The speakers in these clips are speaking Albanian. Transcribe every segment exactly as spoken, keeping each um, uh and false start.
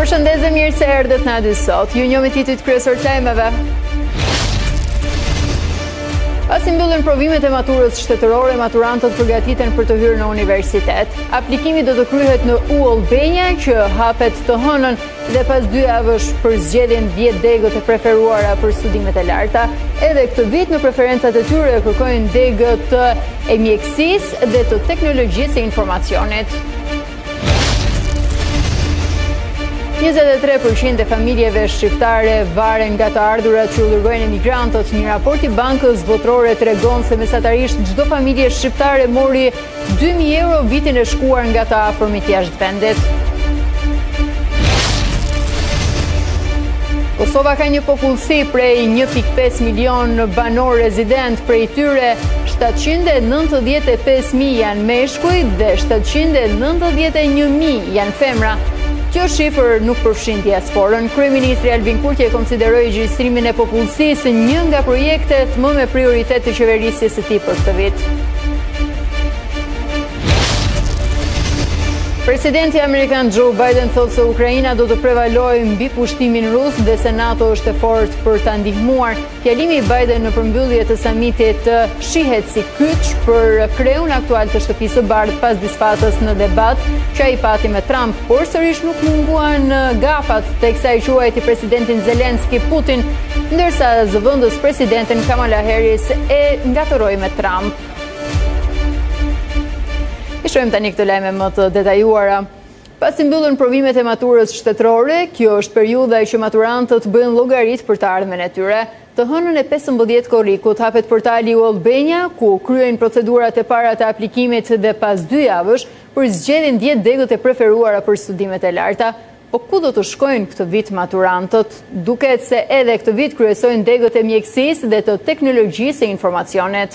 Përshëndetje, mirë se erdhët në dy sot. Ju njoh me titujt kryesor të lajmeve. Pasi mbyllen provimet e maturës shtetërore, maturantët përgatiten për të hyrë në universitet. Aplikimi do të kryhet në U Albania, që hapet të hënën dhe pas dy javësh për zgjedhjen dhjetë degët e preferuara për studimet e larta. Edhe këtë vit në preferencat e tyre kërkojnë degët e mjekësisë dhe të teknologjisë së informacionit. njëzet e tre përqind e familjeve shqiptare varen nga të ardhurat që u dërgojnë emigrantët. Një raport i Bankës Botërore tregon se mesatarisht çdo familje shqiptare mori dy mijë euro vitin e shkuar nga të afërmit jashtë vendit. Kosova ka një popullsi prej një pikë pesë milion banor rezident, prej tyre shtatëqind e nëntëdhjetë e pesë mijë janë meshkuj dhe shtatëqind e nëntëdhjetë e një mijë janë femra. Kjo shifër nuk përfshin diasporën. Kryeministri Albin Kurti e konsideroi regjistrimin e popullsisë një nga projektet më me prioritet të qeverisjes së tij për këtë vit. Presidenti Amerikan Joe Biden thotë se Ukraina do të prevalojë mbi pushtimin rus dhe se NATO është e fortë për ta ndihmuar. Fjalimi i Biden në përmbyllje të samitit shihet si kyç për kreun aktual të Shtëpisë së Bardhë pas disfatës në debat që ai pati me Trump, por sërish nuk munguan gafat teksa i quajti presidentin Zelenski Putin, ndërsa zëvendës presidentin Kamala Harris e ngatëroi me Trump. I shohim tani këto lajme më të detajuara. Pasi mbyllen provimet e maturës shtetërore, kjo është periudha që maturantët bëjnë llogarit për të ardhmen e tyre. Të hënën e pesëmbëdhjetë korrikut hapet portali U Albania, ku kryejnë procedurat e para të aplikimit dhe pas dy javësh për zgjedhjen dhjetë degët e preferuara për studimet e larta. Po ku do të shkojnë këtë vit maturantët? Duket se edhe këtë vit kryesojnë degët e mjekësisë dhe të teknologjisë e informacionit.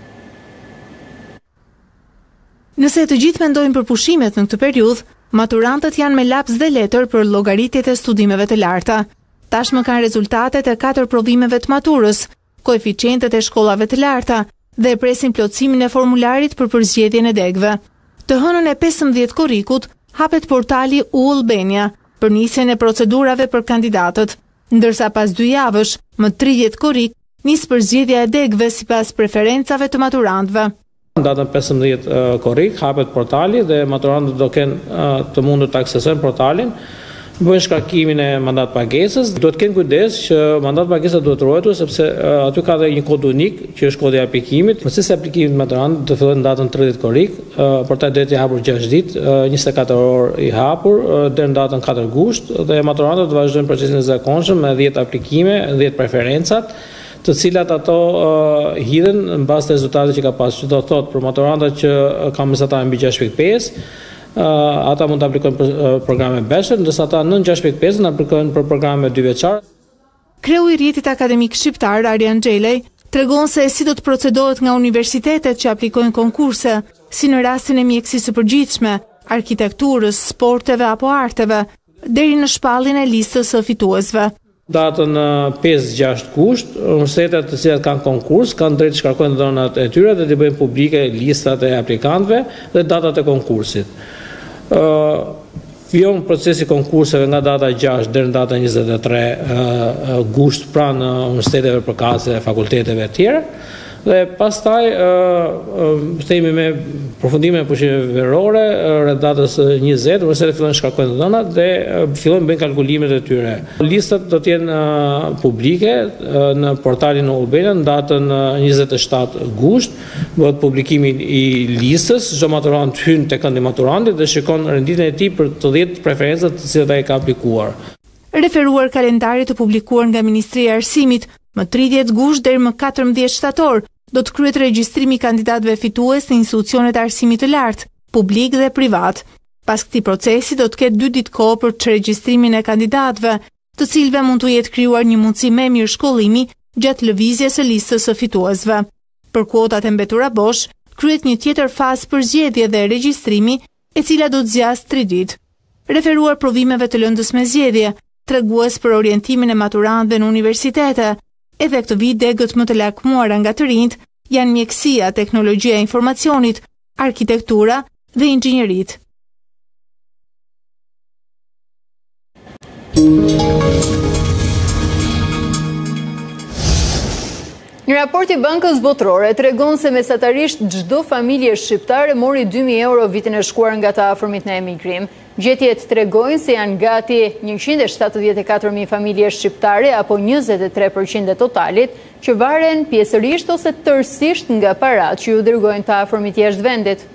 Nëse të gjithë mendojnë për pushimet në këtë periudhë, maturantët janë me laps dhe letër për llogaritjet e studimeve të larta. Tashmë kanë rezultatet e katër provimeve të maturës, koeficientet e shkollave të larta dhe presin plotësimin e formularit për përzgjedhjen e degëve. Të hënën e pesëmbëdhjetë korrikut hapet portali U Albania për nisjen e procedurave për kandidatët, ndërsa pas dy javësh, më tridhjetë korrik, nis përzgjedhja e degëve sipas preferencave të maturantëve. Në datën pesëmbëdhjetë korrik hapet portali dhe maturantët do kenë të mundur të aksesojnë portalin, bëjnë shkarkimin e mandat pagesës. Do të kenë kujdes që mandat pagesa duhet ruajtur sepse aty ka dhe një kod unik që është kodi i aplikimit. Procesi i aplikimit maturantët do fillojë në datën tridhjetë korrik, portali do të jetë i hapur gjashtë ditë, njëzet e katër orë i hapur deri në datën katër gusht dhe maturantët do vazhdojnë procesin e zakonshëm me dhjetë aplikime, dhjetë preferencat, të cilat ato uh, hidhen në bazë të rezultateve që ka pasur. Që do të thotë për maturantët që kanë mesatarë mbi gjashtë pikë pesë, uh, ata mund të aplikojnë për uh, programe bachelor, ndërsa ata nën gjashtë pikë pesë aplikojnë për programe dy vjeçare. Kreu i Rjetit Akademik Shqiptar Arjan Xhelej tregon se si do të procedohet nga universitetet që aplikojnë konkurse, si në rastin e mjekësisë së përgjithshme, arkitekturës, sporteve apo arteve, deri në shpalljen e listës së fituesve. Datën pesë gjashtë gusht, universitetet të cilat kanë konkurs kanë drejt të shkarkojnë dhënat e tyre dhe të bëjnë publike listat e aplikantëve dhe datat e konkursit. Fion procesi konkurseve nga data gjashtë deri në datën njëzet e tre gusht pranë universiteteve përkatëse dhe fakulteteve të tjera. Dhe pastaj themi me përfundimin e pushimeve verore rreth datës njëzet, universitetet fillojnë shkarkojnë dhënat dhe fillojnë bëjnë kalkulimet e tyre. Listat do të jenë publike në portalin U Albania në datën njëzet e shtatë gusht, bëhet publikimi i listës, çdo maturant hyn tek këndi maturantit dhe shikon renditjen e tij për të dhjetë preferencat të cilat ai ka aplikuar. Referuar kalendarit të publikuar nga Ministria e Arsimit, më tridhjetë gusht deri më katërmbëdhjetë shtator, do të kryet regjistrimi i kandidatëve fitues në institucionet e arsimit të lartë, publik dhe privat. Pas këtij procesi do të ketë dy ditë kohë për të regjistrimin e kandidatëve, të cilëve mund të jetë krijuar një mundësi më mirë shkollimi gjatë lëvizjes së listës së fituesve. Për kuotat e mbetura bosh, kryet një tjetër fazë përzgjedhje dhe regjistrimi, e cila do të zgjasë tre ditë. Referuar provimeve të lëndës me zgjedhje, tregues për orientimin e maturantëve në universitete. Edhe këtë vit degët më të lakmuara nga të rinjt janë mjekësia, teknologjia e informacionit, arkitektura dhe inxhinieritë. Një raport i Bankës Botërore tregon se mesatarisht çdo familje shqiptare mori dy mijë euro vitin e shkuar nga të afërmit në emigrim. Gjetjet tregojnë se janë gati njëqind e shtatëdhjetë e katër mijë familje shqiptare apo njëzet e tre përqind e totalit që varen pjesërisht ose tërësisht nga paratë që ju dërgojnë të afërmit jashtë vendit.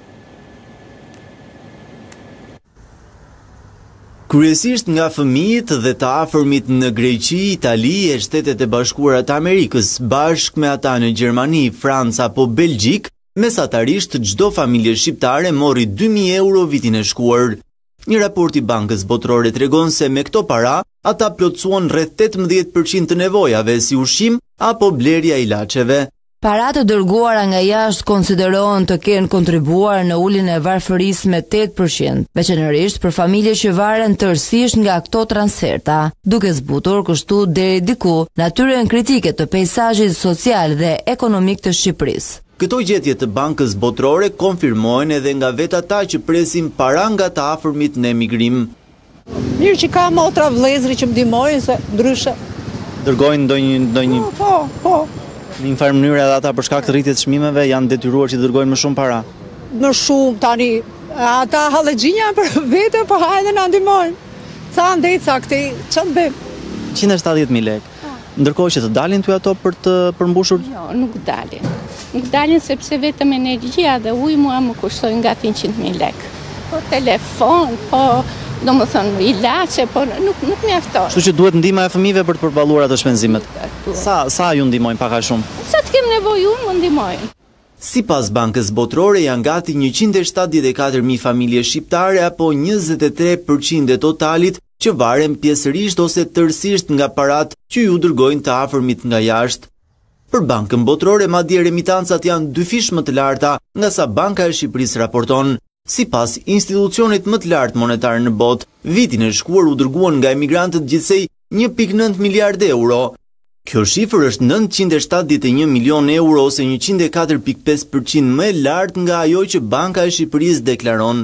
Kryesisht nga fëmijët dhe të afërmit në Greqi, Itali e Shtetet e Bashkuara të Amerikës, bashkë me ata në Gjermani, Francë apo Belgjik, mesatarisht çdo familje shqiptare mori dy mijë euro vitin e shkuar. Një raport i Bankës Botërore tregon se me këto para, ata plotësuan rreth tetëmbëdhjetë përqind të nevojave si ushqim apo blerja ilaçeve. Paratë dërguara nga jashtë konsiderohen të kenë kontribuar në uljen e varfërisë me tetë përqind, veçanërisht për familje që varen tërësisht nga këto transferta, duke zbutur kështu deri diku natyrën kritike të peizazhit social dhe ekonomik të Shqipërisë. Këto gjetje të Bankës Botërore konfirmojnë edhe nga vetë ata që presin para nga të afërmit në emigrim. Mirë që ka motra vëllezëri që më ndihmojnë se ndryshe. Dërgojnë ndonjë ndonjë Po, po, po. Në një farë mënyrë edhe ata për shkak të rritjes çmimeve janë detyruar që të dërgojnë më shumë para. Më shumë tani ata hallexhinja për vete, po hajde na ndihmojnë. Ca ndej ca këtej, ç'të bëjmë? njëqind e shtatëdhjetë mijë lekë. Ndërkohë që të dalin ty ato për të përmbushur? Jo, nuk dalin. Nuk dalin sepse vetëm energjia dhe uji mua më kushtojnë nga njëqind mijë lekë. Po telefon, po do më thënë ilaçe, po nuk, nuk mjafton. Kështu që duhet ndihma e fëmijëve për të përballuar ato shpenzimet. Sa sa ju ndihmojnë pak a shumë? Sa të kem nevojë unë më ndihmojnë. Sipas Bankës Botërore janë gati njëqind e shtatëdhjetë e katër mijë familje shqiptare apo njëzet e tre përqind e totalit që varen pjesërisht ose tërësisht nga paratë që ju dërgojnë të afërmit nga jashtë. Për Bankën Botërore madje remitancat janë dy fish më të larta nga sa Banka e Shqipërisë raporton. Sipas institucionit më të lartë monetar në botë, vitin e shkuar u dërguan nga emigrantët gjithsej një pikë nëntë miliardë euro. Kjo shifër është nëntëqind e shtatëdhjetë e një milion euro ose njëqind e katër pikë pesë përqind më e lartë nga ajo që Banka e Shqipërisë deklaron.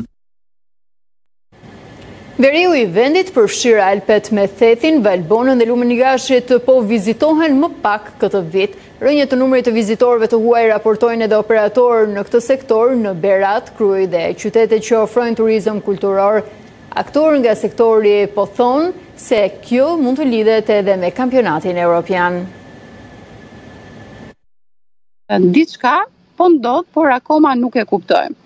Veriu i vendit përfshir Alpet me Thethin, Valbonën dhe lumen e Gashit po vizitohen më pak këtë vit. Rënje të numrit të vizitorëve të huaj raportojnë edhe operatorë në këtë sektor në Berat, Krujë dhe qytetet që ofrojnë turizëm kulturor. Aktorë nga sektori po thonë se kjo mund të lidhet edhe me kampionatin evropian. Diçka po ndodh, por akoma nuk e kuptojmë.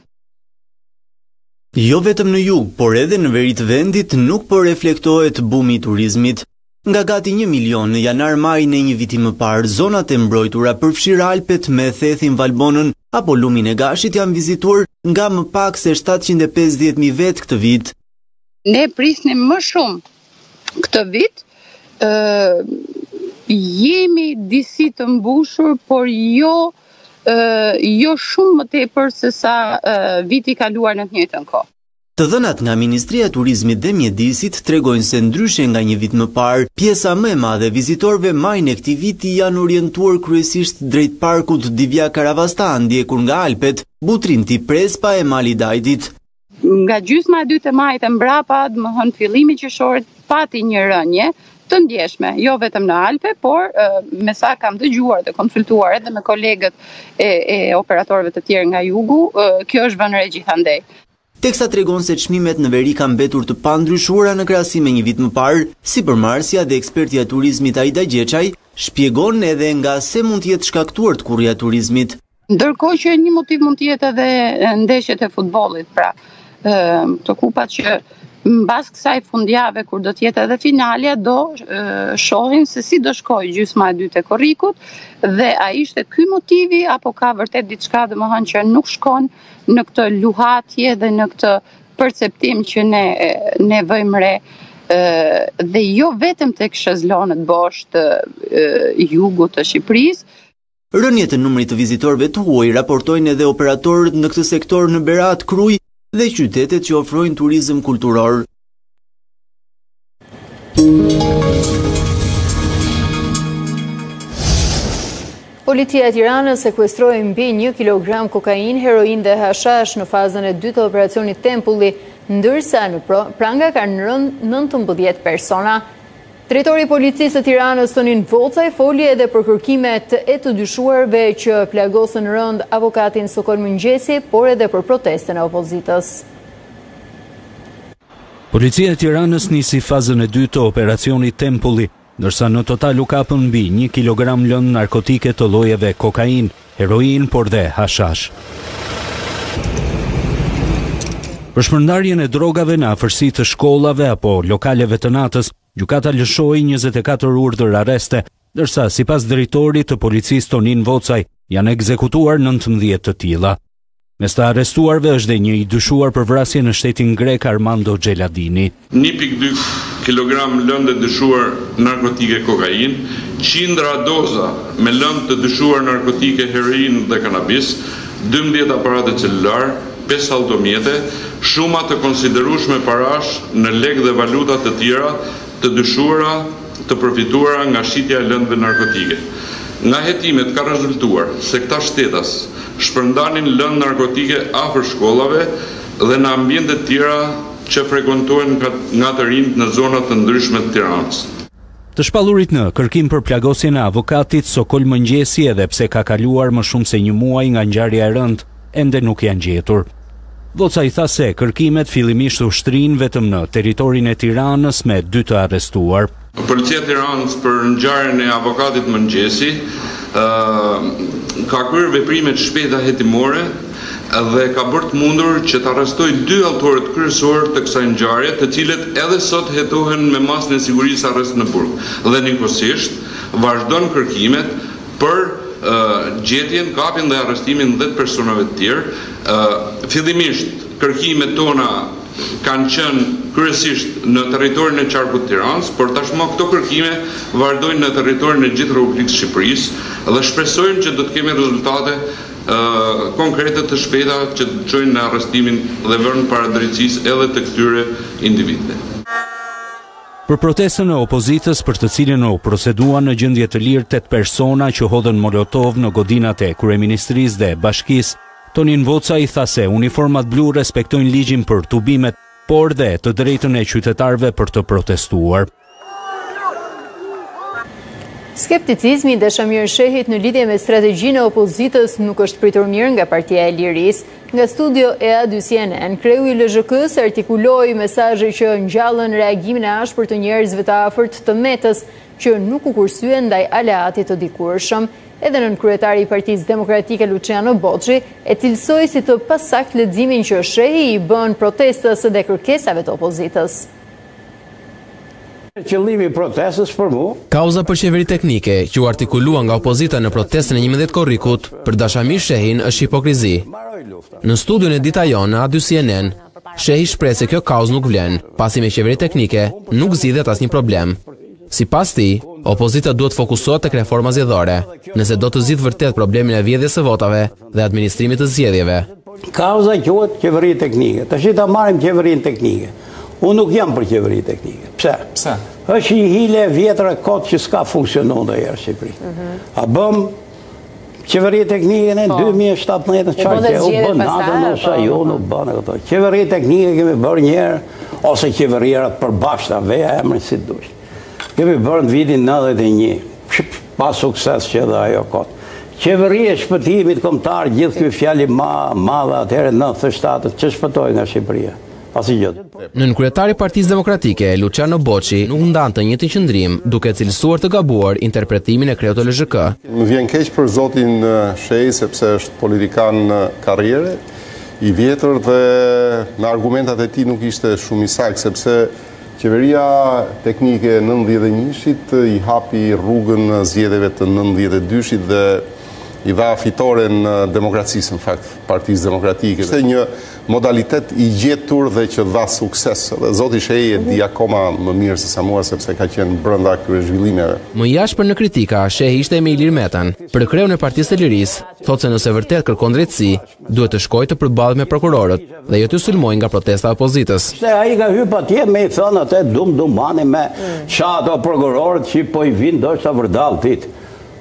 Jo vetëm në jug, por edhe në veri të vendit nuk po reflektohet bumi i turizmit. Nga gati një milion në janar-maj në një viti më parë, zonat e mbrojtura përfshirë Alpet me Thethin, Valbonën apo lumin e Gashit janë vizituar nga më pak se shtatëqind e pesëdhjetë mijë vet këtë vit. Ne prisnim më shumë këtë vit, ë jemi disi të mbushur, por jo ë jo shumë më tepër se sa ë, viti i kaluar në të njëjtën kohë. Të dhënat nga Ministria e Turizmit dhe Mjedisit tregojnë se ndryshe nga një vit më parë, pjesa më e madhe vizitorëve majnë e këtij viti janë orientuar kryesisht drejt parkut Divja Karavasta, ndjekur nga Alpet, Butrinti, Prespa e Mali Dajtit. Nga gjysma e dytë e majit e mbrapa, domethënë fillimi qershorit pati një rënje të ndjeshme, jo vetëm në Alpe, por me sa kam dëgjuar dhe konsultuar edhe me kolegët e, e operatorëve të tjerë nga jugu, kjo është vënë re gjithandej. Teksa tregon se çmimet në veri kanë mbetur të pandryshuara në krahasim me një vit më parë, sipërmarrësja dhe ekspertja e turizmit Aida Gjeçaj shpjegon edhe nga se mund të jetë shkaktuar të kurrja e turizmit. Ndërkohë që një motiv mund të jetë edhe ndeshjet e futbollit, pra të kupat që mbas kësaj fundjave kur do të jetë edhe finalja, do shohim se si do shkojë gjysma e dytë e korrikut dhe a ishte ky motivi apo ka vërtet diçka domethënë që nuk shkon në këtë luhatje dhe në këtë perceptim që ne ne vëjmë re dhe jo vetëm tek shezlonët bosh të jugut të Shqipërisë. Rënje të numrit të vizitorëve të huaj raportojnë edhe operatorët në këtë sektor në Berat, Krujë dhe qytetet që ofrojnë turizëm kulturor. Policia e Tiranës sekuestroi mbi një kilogram kokain, heroin dhe hashash në fazën e dytë të operacionit Tempulli, ndërsa në pranga kanë rënë nëntëmbëdhjetë persona. Drejtori i Policisë së Tiranës Tonin Vocaj foli edhe për kërkimet e të dyshuarve që plagosën rënd avokatin Sokol Mëngjesi, por edhe për protestën e opozitës. Policia e Tiranës nisi fazën e dytë të operacionit Tempulli, ndërsa në total u kapën mbi një kilogram lëndë narkotike të llojeve kokain, heroin, por dhe hashash. Për shpërndarjen e drogave në afërsi të shkollave apo lokaleve të natës, gjykata lëshoi njëzet e katër urdhër arreste, ndërsa sipas drejtorit të policisë Tonin Vocaj janë ekzekutuar nëntëmbëdhjetë të tilla. Mes të arrestuarve është dhe një i dyshuar për vrasje në shtetin grek Armando Gjeladini. një pikë dy kilogram lëndë të dyshuar narkotike kokain, qindra doza me lëndë të dyshuar narkotike heroin dhe kanabis, dymbëdhjetë aparate celular, pesë automjete, shuma të konsiderueshme parash në lekë dhe valuta të tjera të dyshuara të përfituara nga shitja e lëndëve narkotike. Nga hetimet ka rezultuar se këta shtetas shpërndanin lëndë narkotike afër shkollave dhe në ambiente të tjera që frekuentohen nga të rinjt në zonat të ndryshme të Tiranës. Të shpallurit në kërkim për plagosjen e avokatit Sokol Mëngjesi, edhe pse ka kaluar më shumë se një muaj nga ngjarja e rëndë, ende nuk janë gjetur. Vocaj tha se kërkimet fillimisht ushtrin vetëm në territorin e Tiranës me dy të arrestuar. Policia e Tiranës për ngjarjen e avokatit Mëngjesi ka kryer veprime të shpejta hetimore dhe ka bërë të mundur që të arrestojë dy autorët kryesorë të kësaj ngjarje, të cilët edhe sot hetohen me masën e sigurisë arrest në burg. Dhe njëkohësisht vazhdon kërkimet për uh, gjetjen, kapjen dhe arrestimin dhjetë personave të tjerë. Uh, fillimisht kërkimet tona kanë qenë kryesisht në territorin e qarkut të Tiranës, por tashmë këto kërkime vazhdojnë në territorin e gjithë Republikës Shqipërisë dhe shpresojmë që do të kemi rezultate uh, konkrete të shpejta që të çojnë në arrestimin dhe vënë para drejtësisë edhe të këtyre individëve. Për protestën e opozitës për të cilën u procedua në gjendje të lirë tetë persona që hodhën molotov në godinat e kryeministrisë dhe bashkisë, Tonin Vocaj tha se uniformat blu respektojnë ligjin për tubimet, por dhe të drejtën e qytetarëve për të protestuar. Skepticizmi dhe Shamir Shehit në lidhje me strategjinë e opozitës nuk është pritur mirë nga Partia e Lirisë. Nga studio e A dy C N N, kreu i L Z K-s artikuloi mesazhe që ngjallën reagimin e ashpër të njerëzve të afërt të Metës që nuk u kursyen ndaj aleatit të dikurshëm. Edhe nën kryetari i Partisë Demokratike Luciano Boçi e cilësoi si të pasakt leximin që Shehi i bën protestës dhe kërkesave të opozitës. Qëllimi i protestës për mua, kauza për qeveri teknike që u artikulua nga opozita në protestën e njëmbëdhjetë korrikut për Dashamir Shehin është hipokrizi. Në studion e Ditajon në A dy C N N, Shehi shpreh se kjo kauzë nuk vlen, pasi me qeveri teknike nuk zgjidhet asnjë problem. Sipas tij, opozita duhet fokusohet tek reforma zgjedhore, nëse do të zgjidhë vërtet problemin e vjedhjes së votave dhe administrimit të zgjedhjeve. Kauza quhet qeveri teknike. Tash ta marrim qeverinë teknike. Unë nuk jam për qeveri teknike. Pse? Pse? Është një hile e vjetër e kot që s'ka funksionuar ndonjëherë në Shqipëri. Mm -hmm. A bëm qeveri teknike në dy mijë e shtatëdhjetë në çfarë u bën natën në Shajon u bën ato. Qeveri teknike kemi bërë një herë ose qeveria të përbashkëta, veja emrin si dush. Kemi bërë në vitin nëntëdhjetë e një, pa sukses që edhe ajo kot. Qeveria e shpëtimit kombëtar, gjithë ky fjali ma madhe atëherë në nëntëdhjetë e shtatë, që shpëtoi nga Shqipëria. Pasi gjë. Nën kryetari i Partisë Demokratike, Luciano Boçi, nuk ndante një të qëndrim, duke cilësuar të gabuar interpretimin e kreut të L Z K. Më vjen keq për zotin Shehi sepse është politikan karriere, i vjetër dhe me argumentat e tij nuk ishte shumë i saktë sepse qeveria teknike nëntëdhjetë e njëshit i hapi rrugën zgjedhjeve të nëntëdhjetë e dyshit dhe i dha fitore në demokracisë, në fakt, Partisë Demokratike. Ishte një modalitet i gjetur dhe që dha sukses. Dhe zoti Shehi e di akoma më mirë se sa mua sepse ka qenë brenda këtyre zhvillimeve. Më jashtër në kritika, Shehi ishte me Ilir Metan. Për kreun e Partisë së Lirisë, thotë se nëse vërtet kërkon drejtësi, duhet të shkojë të përballet me prokurorët dhe jo të sulmojë nga protesta e opozitës. Se ai ka hyrë patjetër me i thënë atë dum dumani me ça ato prokurorët që po i vinë ndoshta vërdall dit.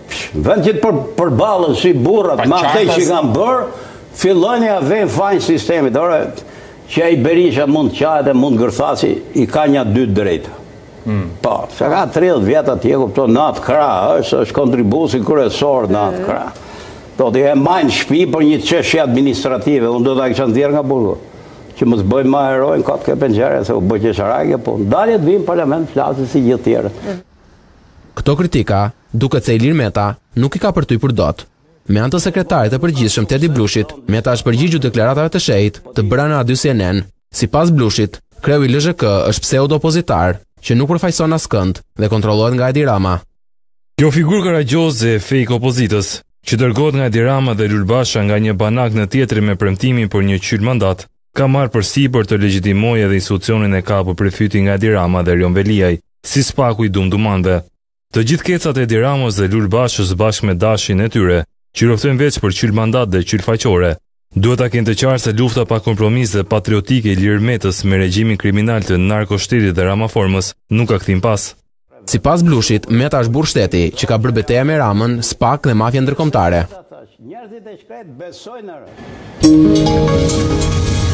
Vend që të për, përbalën si burrat, ma te që kanë bërë, filloni a vej fajnë sistemit. Ora, që i Berisha mund qahet e mund gërthasi, i ka një dy drejta. Mm. Po, se ka tridhjetë vjet atje, kupton, në atë krah, është, është kontribusi kryesor në atë krah. Do të e majnë shtëpi për një çështje administrative, unë do ta kisha ndjerë nga burgu. Që mos bëjmë ma herojnë ka të ke penqere, se u bëj qesharake, po dalje të vinë në parlament flasë si gjithë tjerët. Këto kritika, duket se Ilir Meta nuk i ka përtyj për dot. Me anë të sekretarit të përgjithshëm Tedi Blushit, Meta është përgjigju deklaratave të shehit të bëra në Radio C N N. Sipas Blushit, kreu i L Z K është pseudo-opozitar që nuk përfaqëson askënd dhe kontrollohet nga Edi Rama. Kjo figurë karagjoze e fake opozitës, që dërgohet nga Edi Rama dhe Lul Basha nga një banak në tjetri me premtimin për një qyll mandat, ka marrë përsipër të legjitimojë edhe institucionin e kapur për fyti nga Edi Rama dhe Rion Veliaj, si spaku i dumdumanve. Të gjithë kecat e Edi Ramos dhe Lul Bashës bashkë me dashin e tyre, që luftojnë veç për qyll mandat dhe qyll faqore, duhet ta kenë të qartë se lufta pa kompromis dhe patriotike i Ilir Metës me regjimin kriminal të narkoshtetit dhe Ramaformës nuk ka kthim pas. Sipas Blushit, Meta është burr shteti që ka bërë betejë me Ramën, SPAK dhe mafia ndërkombëtare. Njerëzit e shkret besojnë në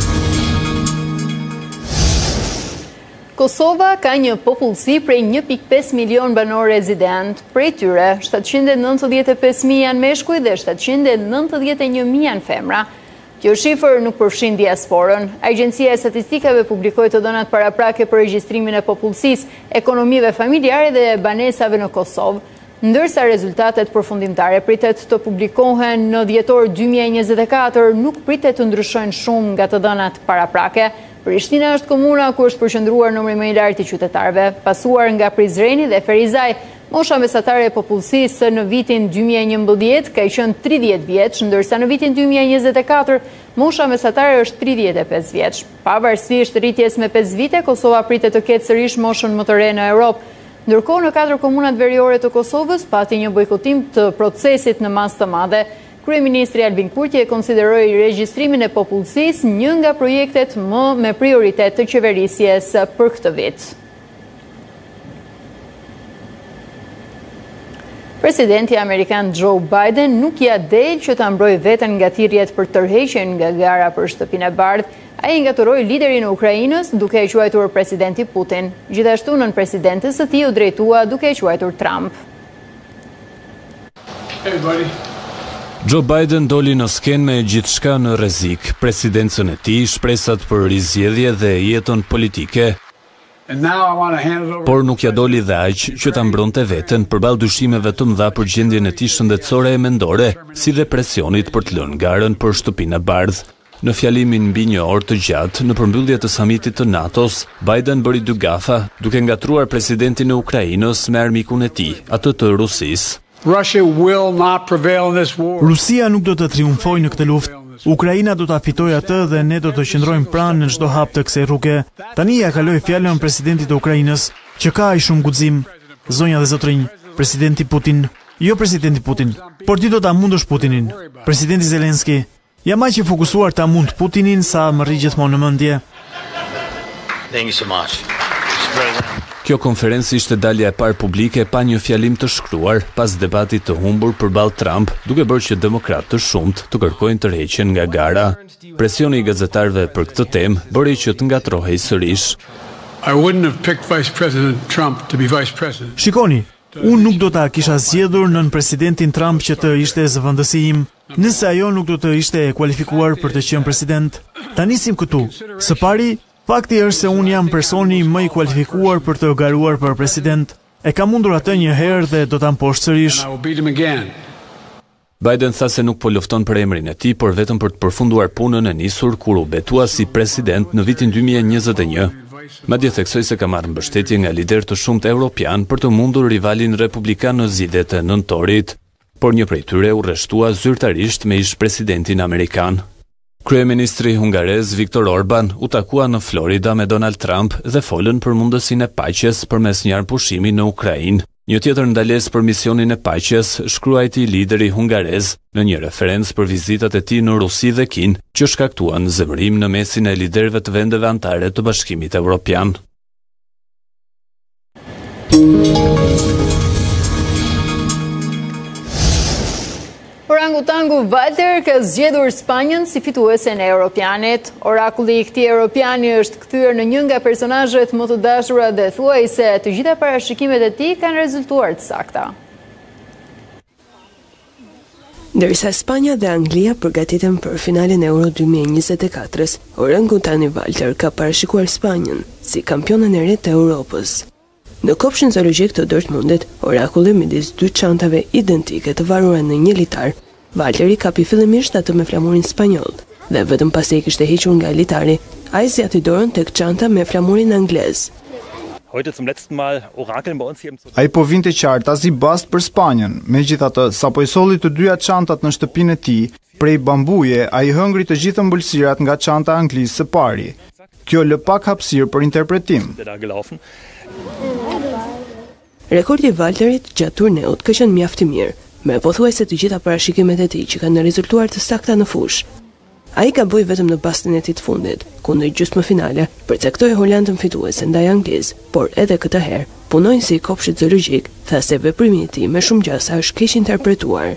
Kosova ka një popullsi prej një pikë pesë milion banor rezident, prej tyre shtatëqind e nëntëdhjetë e pesë mijë janë meshkuj dhe shtatëqind e nëntëdhjetë e një mijë janë femra. Kjo shifër nuk përfshin diasporën. Agjencia e Statistikave publikoi të dhënat paraprake për regjistrimin e popullsisë, ekonomive familjare dhe banesave në Kosovë, ndërsa rezultatet përfundimtare pritet të publikohen në dhjetor dy mijë e njëzet e katër, nuk pritet të ndryshojnë shumë nga të dhënat paraprake. Prishtina është komuna ku është përqendruar numri më i lartë i qytetarëve, pasuar nga Prizreni dhe Ferizaj. Mosha mesatare e popullsisë në vitin dy mijë e njëmbëdhjetë ka qenë tridhjetë vjeç, ndërsa në vitin dy mijë e njëzet e katër mosha mesatare është tridhjetë e pesë vjeç. Pavarësisht rritjes me pesë vite, Kosova pritet të ketë sërish moshën më të re në Europë. Ndërkohë në katër komunat veriore të Kosovës pati një bojkotim të procesit në masë të madhe. Kryeministri Albin Kurti e konsideroi regjistrimin e popullsisë një nga projektet më me prioritet të qeverisjes për këtë vit. Presidenti Amerikan Joe Biden nuk ja del që ta mbrojë veten nga thirrjet për tërheqjen nga gara për shtëpinë e bardhë. Ai ngaturoi liderin e Ukrainës duke e quajtur presidenti Putin. Gjithashtu nën presidentes së tij u drejtua duke e quajtur Trump. Hey buddy. Joe Biden doli në skenë me gjithçka në rrezik, presidencën e tij, shpresat për rizgjedhje dhe jetën politike, por nuk ja doli dhe aq që ta mbronte veten përballë dyshimeve të mëdha për gjendjen e tij shëndetësore e mendore, si dhe presionit për të lënë garën për shtëpinë e bardhë. Në fjalimin mbi një orë të gjatë në përmbyllje të samitit të NATO-s, Biden bëri dy gafa, duke ngatruar presidentin e Ukrainës me armikun e tij, atë të Rusisë. Rusia nuk do të triumfojë në këtë luftë. Ukraina do ta fitojë atë dhe ne do të qëndrojmë pranë në çdo hap të kësaj rruge. Tani ja kaloj fjalën presidentit të Ukrainës, që ka aq shumë guxim. Zonja dhe zotrinj, presidenti Putin, jo presidenti Putin, por ti do ta mundësh Putinin. Presidenti Zelenski, jam aq i fokusuar ta mund Putinin sa më rri gjithmonë në mendje. Thank you so much. Kjo konferencë ishte dalja e parë publike pa një fjalim të shkruar pas debatit të humbur përballë Trump, duke bërë që demokratë të shumt të kërkojnë tërheqjen nga gara. Presioni i gazetarëve për këtë temë bëri që të ngatrohej sërish. I wouldn't have picked Vice President Trump to be Vice President. Shikoni, unë nuk do ta kisha zgjedhur nën presidentin Trump që të ishte zëvendësi im, nëse ajo nuk do të ishte kualifikuar për të qenë president. Ta nisim këtu. Së pari, fakti është se unë jam personi më i kualifikuar për të garuar për president. E kam mundur atë një herë dhe do ta mposh sërish. Biden tha se nuk po lufton për emrin e tij, por vetëm për të përfunduar punën e nisur kur u betua si president në vitin dy mijë e njëzet e një. Madje theksoi se ka marrë mbështetje nga lider të shumtë evropian për të mundur rivalin republikan në zgjedhjet e nëntorit, por një prej tyre u rreshtua zyrtarisht me ish presidentin amerikan. Kryeministri hungarez Viktor Orban u takua në Florida me Donald Trump dhe folën për mundësinë e paqes përmes një arpushimi në Ukrainë. Një tjetër ndalesë për misionin e paqes shkruajti lideri hungarez në një referencë për vizitat e tij në Rusi dhe Kinë, që shkaktuan zemërim në mesin e liderëve të vendeve anëtare të Bashkimit Evropian. Orangutangu Walter ka zgjedhur Spanjën si fituesen e Europianit. Orakulli i këtij Europiani është kthyer në një nga personazhet më të dashura dhe thuaj se të gjitha parashikimet e tij kanë rezultuar të sakta. Ndërsa Spanja dhe Anglia përgatiten për finalen Euro dy mijë e njëzet e katër-s, Orangutani Walter ka parashikuar Spanjën si kampionën e re të Europës. Në kopshin zoologjik të Dortmundit, orakulli midis dy çantave identike të varura në një litar, Valteri kapi fillimisht atë me flamurin spanjoll, dhe vetëm pasi i kishte hequr nga litari, ai zjati dorën tek çanta me flamurin anglez. Ai po vinte qartë as i bast për Spanjën, megjithatë sapo i solli të dyja çantat në shtëpinë e tij, prej bambuje, ai hëngri të gjithë ëmbëlsirat nga çanta anglize së pari. Kjo lë pak hapësirë për interpretim. Rekordi i Valterit gjatë turneut ka qenë mjaft i mirë, me pothuajse të gjitha parashikimet e tij që kanë rezultuar të sakta në fushë. Ai gaboi vetëm në bastin e tij të fundit, ku në gjysmëfinale përcaktoi Holandën fituese ndaj Anglisë, por edhe këtë herë punonjësi i kopshit zoologjik tha se veprimi i tij me shumë gjasa është keq interpretuar.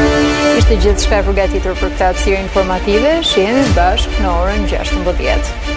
Ishte gjithçka e përgatitur për këtë hapësirë informative, shihemi bashkë në orën gjashtëmbëdhjetë.